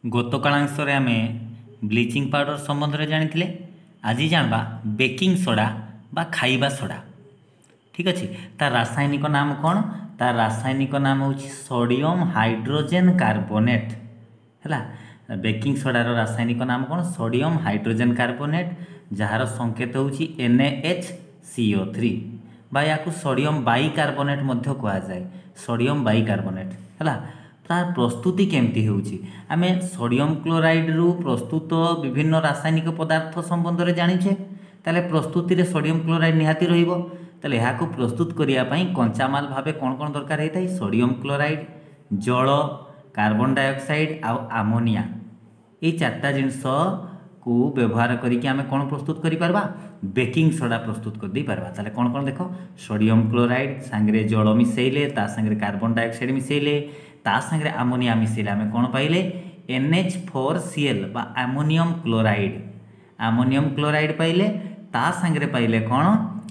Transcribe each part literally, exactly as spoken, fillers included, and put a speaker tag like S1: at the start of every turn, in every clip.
S1: गतकालांशरे आमे bleaching powder संबंध में जानी आज जानवा बेकिंग सोडा बा खाइबा सोडा। ठीक अच्छे तार रासायनिक नाम कौन? तार रासायनिक नाम हूँ सोडियम हाइड्रोजेन कार्बोनेट है। बेकिंग सोडार रासायनिक नाम कौन? सोडियम हाइड्रोजेन कार्बोनेट जार संकेत हूँ N A H C O three बा या सोडियम बाई कार्बोनेट कहुए। सोडियम बाई कार्बोनेट है। तार प्रस्तुति केमती होउची आमे सोडियम क्लोराइड रु प्रस्तुत विभिन्न रासायनिक पदार्थ संबंध में जानिछे। ताले प्रस्तुति रे सोडियम क्लोराइड निहाती रहिबो। ताले याकू प्रस्तुत करिया पई कंचामाल भाबे कोन कोन दरकार हेताई? सोडियम क्लोराइड, जल, कार्बन डाइऑक्साइड आ अमोनिया। ए चारटा जिनस को व्यवहार करिके आमे कोन प्रस्तुत करि परबा? बेकिंग सोडा प्रस्तुत कर दे परबा। ताले कोन कोन देखो सोडियम क्लोराइड संगे जल मिसेइले, ता संगे कार्बन डाइऑक्साइड मिसेइले, ता संगे अमोनिया मिसेइले आमे कोन पाइले? N H four C L बा अमोनियम क्लोराइड। अमोनियम क्लोराइड पाइले, ता संगे पाइले कोन?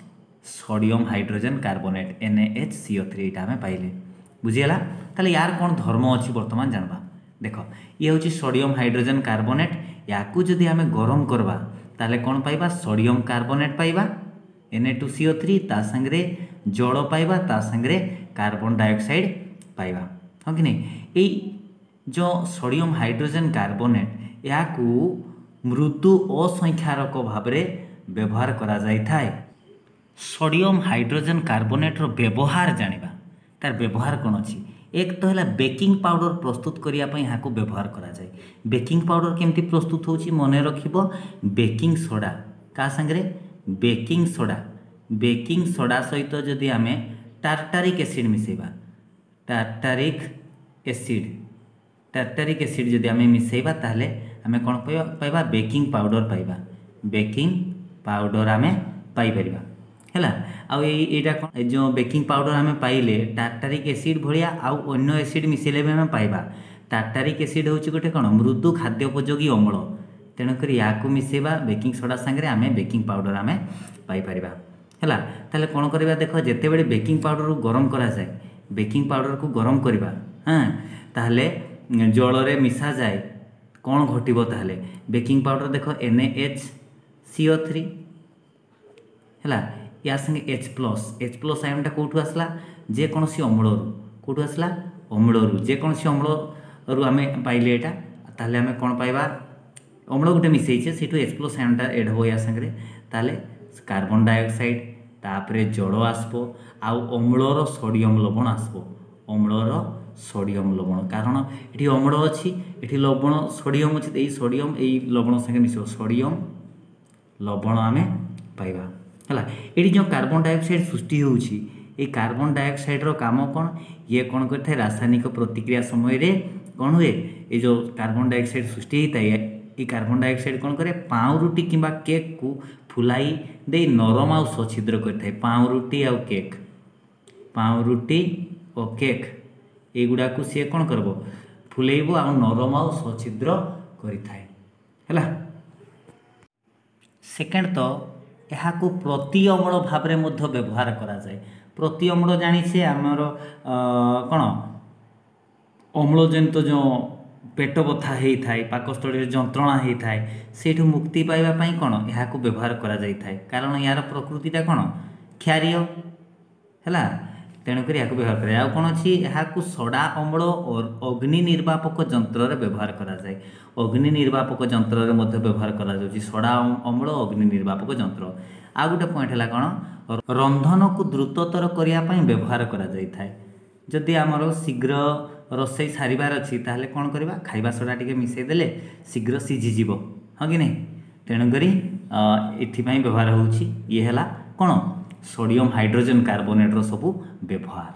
S1: Sodium hydrogen carbonate N A H C O three आमे पाइले। बुझीगला? ताले यार कोन धर्म अछि वर्तमान जानबा। देखो ये हूँ सोडियम हाइड्रोजन कार्बोनेट। याकू जदि आमे गरम करबा ताले कोन पाइबा? सोडियम कार्बोनेट पाइबा N A two C O three, ता संगे जल पाइबा, ता संगे कार्बन डाइऑक्साइड पाइबा। हाँ कि नहीं? ये जो सोडियम हाइड्रोजन कार्बोनेट याकू मृदु असंख्यारक भाव में व्यवहार करा जाय थाए। सोडियम हाइड्रोजन कार्बोनेट रो व्यवहार जानिबा। तार व्यवहार कौन अच्छी? एक तो है बेकिंग पाउडर प्रस्तुत करिया पई यहाँ को व्यवहार करा जाए। बेकिंग पाउडर केमती प्रस्तुत होची मन रखिबो? बेकिंग सोडा का संगे बेकिंग सोडा बेकिंग सोडा सहित जदि आमे टार्टारिक एसिड मिसेबा, टार्टारिक एसिड टार्टारिक एसिड जदि आमे मिसेबा ताहले आमे कोन पाइबा? बेकिंग पाउडर पाइबा। बेकिंग पाउडर आमे पाई परिबा हैला। आउ एटा कोन जो बेकिंग पाउडर आमे पाइले टार्टारिक एसिड भलिया आउ अन्य एसिड मिसेले भी आमे पाइबा। टार्टारिक एसिड होची गोटे कोन? मृदु खाद्योपयोगी अम्ल। तेणुकर याकू मिसेबा बेकिंग सोडा संगे आमे बेकिंग पाउडर आमे पाई परिबा हैला। ताले कोन करबा? देखो जेते बेले बेकिंग पाउडर को गरम करा जाए, बेकिंग पाउडर को गरम करबा हाँ ताहले जल रे मिसा जाए कौन घटिबो? ताहले बेकिंग पाउडर देखो N A H C O three हैला। या संगे एच प्लस एच प्लस आयनटा कौटू आसला? जेकोसी अम्ल कौटू आसला? अम्ल जेकोसी अम्ल रु आमे पाइले एटा ताहले आमे कोन पाइबा? अम्ल गोटे मिसेइछे सेठू एच प्लस आयनटा एड हो या संगे ताहले कार्बन डाइऑक्साइड तापरे जल आसबो आउ अम्लर सोडियम लवण आसबो। अम्लर सोडियम लवण कारण ये अम्ल अच्छी ये लवण सोडियम अच्छी ये सोडियम ये लवण संगे मिसो सोडियम लवण आमे पाइबा हैला। ये जो कार्बन डाइऑक्साइड सृष्टि होउची ये कार्बन डाइऑक्साइड रो काम कौन? ये कौन करथे? रासायनिक प्रतिक्रिया समय रे कौन हुए? ये जो कार्बन डाइऑक्साइड सृष्टि होता है ये कार्बन डाइऑक्साइड कौन करे? पाउरुटी किंबा केक को फुलाई दे नरम आउ सछिद्र करथे। पाउरुटी आउ केक पाउरुटी और केक एगुड़ा को सी कौन करबो? फुलेइबो आउ नरम आउ सछिद्र करिथाए हैला। सेकेंड तो यहाँ को प्रति अम्ल भाव में मध्य व्यवहार करा जाए। प्रति अम्ल जानिछे आमर कौन अम्लजनित जो पेट बथा होता है पाकस्थली जंत्रणा होता है सेठू मुक्ति पाइबा पई कौन यहाँ को व्यवहार करा जाय थाए। कारण यार प्रकृतिटा कौन क्षारीय हैला। तेणुकर यहाँ व्यवहार कराए। कौन अच्छी यहाँ सोडा अम्ल और अग्नि निर्वापक जंत्र व्यवहार करा जाए। अग्नि निर्वापक जंत्र में व्यवहार करा जाउची सोडा अम्ल अग्नि निर्वापक जंत्र। आ गोटे पॉइंट है कौन रंधन को द्रुततर करने व्यवहार करा जाय थाए। जदि आमर शीघ्र रोसई सारिबार अच्छी ताहले कौन करबा? खाइबा सोडा टिके मिसई देले शीघ्र सिझीजिवो हाँ कि नहीं? तेणुकरी एथिपाई व्यवहार होउची ये हैला कौन सोडियम हाइड्रोजन कार्बोनेट रो सबू व्यवहार।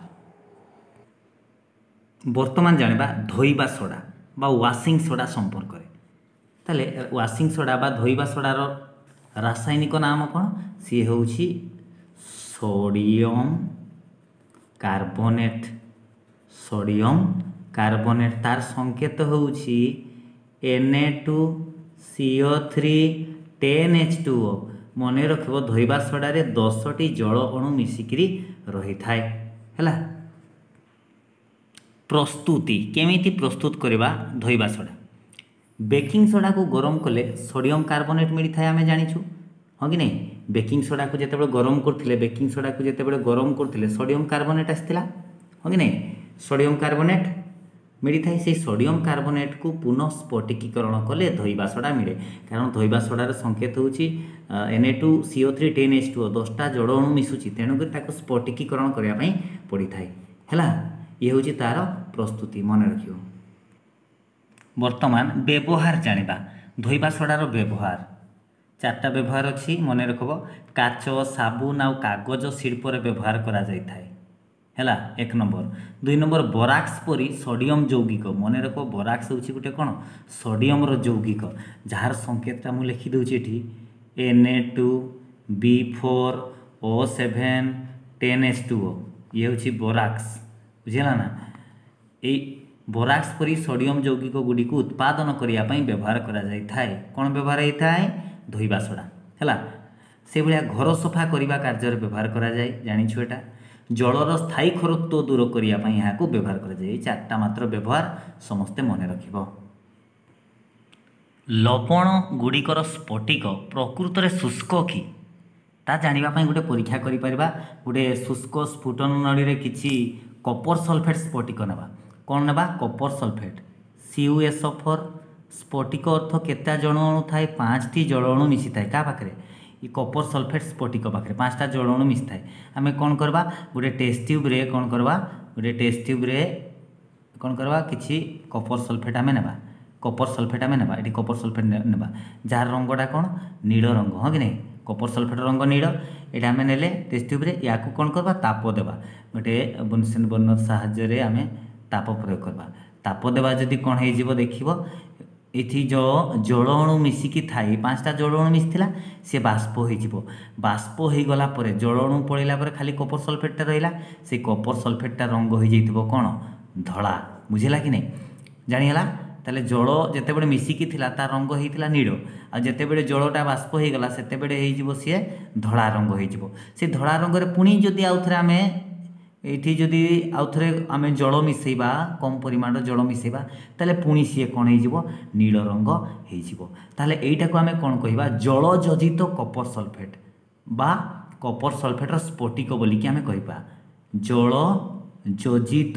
S1: वर्तमान जानिबा धोइबा सोडा बा वाशिंग सोडा संपर्क में। ताले वाशिंग सोडा बा धोइबा सोडार रासायनिक नाम कौन? सी होउची सोडियम कार्बोनेट। सोडियम कार्बोनेट तार संकेत होउची N A two C O three ten H two O. मन रखिबो धोइबा सोडारे दस टी जल अणु मिसिकी रही थाए हैला। प्रस्तुति केमिति प्रस्तुत करबा धोइबा सोडा? बेकिंग सोडा को गरम कले सोडियम कार्बोनेट मिलता है आम जाचु हाँ कि नहीं बेकिंग सोडा को जिते गरम करते बेकिंग सोडा को जिते गरम करते सोडियम कार्बोनेट आसाला हाँ कि नहीं सोडियम कार्बोनेट मिलता है से सोडियम कार्बोनेट को पुनः स्फटिकीकरण कले धोइबा सोडा मिले कारण धोइबा सोडार संकेत हूँ N A two C O three ten H two O दसटा जड़ अणु मिसुची तेणुक स्फटिकीकरण करने पड़ता है ये हूँ तार प्रस्तुति मन रखियो। बर्तमान व्यवहार जानिबा धोइबा सोडार व्यवहार चार्टा व्यवहार अच्छी मन रखब काच साबुन आउ कागज शिल्प व्यवहार करा जाइथाय हैला एक नंबर दुई नंबर बोराक्स परी सोडियम यौगिक मन रख बोराक्स होची गोटे कौन सोडियम रो यौगिक जार संकेतटा मु लिखि दूची एठी N A two B four O seven ten H two O ये होची बोराक्स बुझेला ना ए बोराक्स परी सोडियम यौगिक गुडी को उत्पादन करिया पई व्यवहार करा जाइथाय कोन व्यवहार होइथाय धोइबा सोडा हैला से भलिया घर सफा करिबा कार्य व्यवहार करा जाय जानिछु एटा जलर स्थायी खरत्व दूर करने यहाँ को व्यवहार कर चार्टा मात्र व्यवहार समस्ते मन रखिब। लवण गुड़िकर स्फटिक प्रकृत में शुष्क कि ता जानापी गोटे परीक्षा करें गोटे शुष्क स्फुटन नड़ी में किसी कपर सल्फेट स्फटिक ना कौन ना copper sulphate C U S O four स्फटिक अर्थ केता जड़ अणु थाए पाँच टी जड़ अणु मिसी थाए क्या पाखे ये कपर सल्फेट स्फटिक पाखे पाँचटा जड़ अणु मिसी थाए आम कौन करवा गोटे टेस्ट ट्यूब रे कौन करवा गोटे टेस्ट ट्यूब रे कौन करवा किसी कपर सल्फेट आम ना कपर सल्फेट आम ना ये कपर सल्फेट ना जार रंगटा कौन नील रंग हाँ कि नहीं कपर सल्फेट रंग नील ये आम ने टेस्ट ट्यूब रे या कौन करवा ताप देवा गोटे बुनसेन बर्नर साहाय्य आम ताप प्रयोग करवा ताप देवा जदि कौन हो देखिब ये जो जल अणु मिसिकी थाई पाँचटा जल अणु मिसला सी बाष्प हो बाष्प हो गला जल अणु पड़ेगा खाली कपर सल्फेटा रहा से कपर सल्फेटा रंग हो जाइए कौन धला बुझेगा कि नहीं जानीगला ताले जल जितेबले मिसिकी थिला तार रंग होता नील आ जितेबले जलटा बाष्प हो गला सेतेबेले हो सी धला रंग हो से धला रंग पुणी जदि आउ थे आम ये जदि आउ थे आम जल मिसेबा कम परिमाण जल मिसेबा ताले पुणी सी कौन हो नील रंग हो ताले एटा को आम कौन कहवा जल जोजित कपर सल्फेट बा कपर सल्फेटर स्फटिक बोलिकी आम कहवा जल जोजित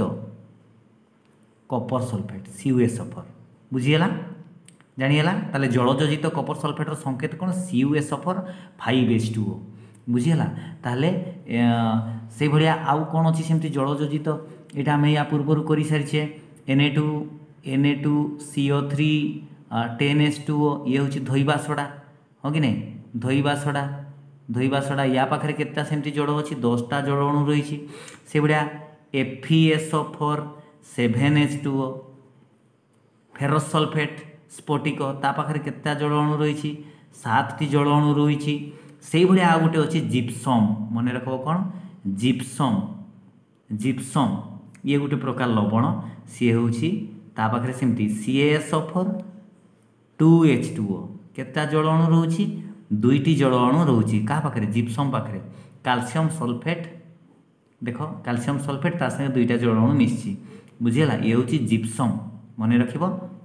S1: copper sulphate C U S O four बुझीगला जानीगला ताले जल जोजित कपर सल्फेटर संकेत कौन C U S O four five H two O बुझीगला ताले से भाया आउ कौन अच्छी सेमती जल जोजित यहाँ आम या पूर्वर कर सारी N A two N A two C O three ten H two O ये हूँ धोइबा सोडा हाँ कि नहीं धोइबा सोडा धोइबा सोडा या पाखे केता सेमती जड़ अच्छी दसटा जड़ अणु रही से भाया F E S O four seven H two O ferrous sulphate स्फटिक ता पाखे केता जड़ अणु रही सात टी जड़ अणु रही से भाया आ गोटे अच्छी जिप्सम मन रख कौन जिप्सम जिप्सम ये गोटे प्रकार लवण सी हूँ पाखे सेमती C S O four two H two O केता जड़ अणु रोची दुईटी जड़ अणु रोची क्या पाखे जिप्सम पाखे कैल्शियम सल्फेट देख कैल्शियम सल्फेट ता संगे दुईटा जड़ अणु मिसी बुझीगला ये हूँ जिप्सम मन रख।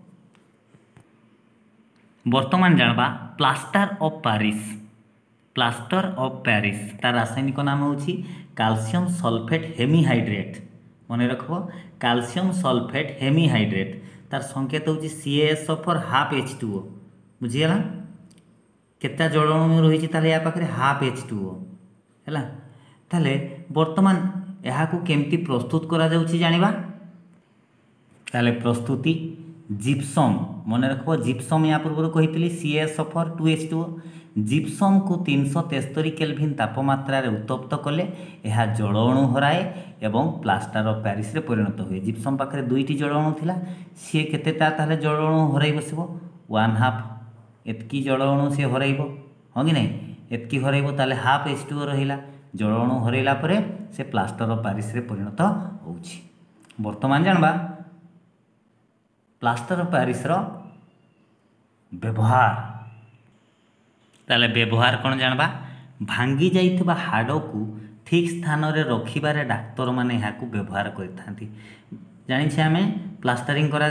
S1: बर्तमान जानवा plaster of Paris plaster of Paris तार रासायनिक नाम हूँ कैल्शियम सल्फेट हेमीहाइड्रेट मन रखो कैल्शियम सल्फेट हेमीहाइड्रेट तार संकेत हूँ C S O four half H two O बुझीगला केता जड़ अणु रही या पाखे हाफ एच टू ओ है ताले बर्तमान यहाँ केमती प्रस्तुत करा जाउछि जानिबा ताले प्रस्तुति जिप्सम मन रखो जिप्सम या पूर्व कही C S O four two H two O gypsum को तीन सौ तेस्तरी केल्विन तापमात्रा उत्तप्त कले यह जड़ अणु हराए एवं प्लास्टर ऑफ पेरिस रे परिणत हुए जिप्सम पाखे दुईटी जड़ अणु थिला सी केतेटा ताले जड़ अणु हराई बसिबो वन हाफ एतकी जड़ अणु सी हराइबो हाँ कि नहीं एतकी हराइबो ताले हाफ एच टू ओ रहिला जड़ अणु हराइला परे से प्लास्टर ऑफ पेरिस रे परिणत होउछि। वर्तमान जानबा प्लास्टर ऑफ पेरिस रो व्यवहार ताले व्यवहार कौन जानबा भांगी जाइथिबा हाड़ को ठीक स्थान रे रखिबारे डाक्तर माने यहाँ व्यवहार करथांती जानिछे आमे प्लास्टरिंग करा जाए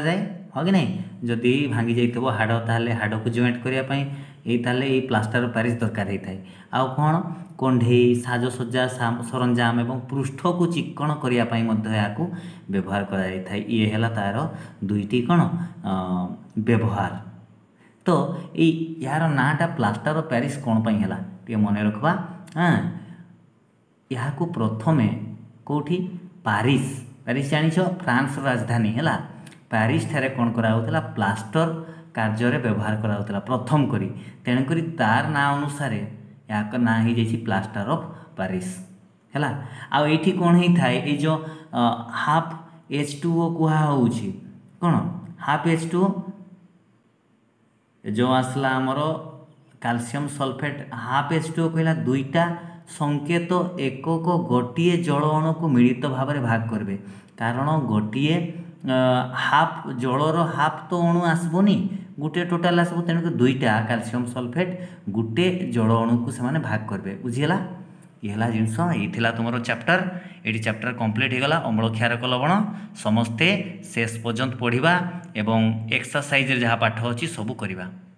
S1: हाँ कि नहीं जदि भांगी जाइथिबो हाड़ ताहले हाड़ को जॉइंट करिया पई एई ताहले एई प्लास्टर ऑफ पेरिस दरकार होता है। आउ कौन कंढेई साजसज्जा सरंजाम एवं पृष्ठ को चिक्कण करिया पई मध्य याकू व्यवहार करा जाइथाय। ये हैला तार दुईटी कौन व्यवहार। तो ये यार नाटा प्लास्टर ऑफ पेरिस कौन पई हैला टे मन रखबा। हाँ यहाँ प्रथमे कौटी पारिस पारिस जानिछ फ्रांस राजधानी है पारिस ठारे कौन करा प्लास्टर कार्य व्यवहार करा प्रथम करी तेणुक तार ना अनुसार या ना हो जाइए प्लास्टर ऑफ पेरिस है। आउ ये कौन ही थाए ये जो हाफ एच टू ओ कहुच्छी कौन हाफ एच टू ओ जो आसला आमर calcium sulphate half H two O कहला दुईटा संकेत एकक गोटे जल अणु को मिलित भाव में भाग करेंगे कारण गोटे हाफ जलर हाफ तो अणु आसबनी गोटे टोटाल आसब तेणुक दुईटा कैल्शियम सल्फेट गोटे जल अणु को से भाग करेंगे बुझीगला। ये है जिनस ये तुम चैप्टर ये चैप्टर कंप्लीट होगला अम्ल क्षारक लवण समस्ते शेष पर्यंत पढ़ा एवं एक्सरसाइज जहाँ पाठ अच्छी सबू करवा।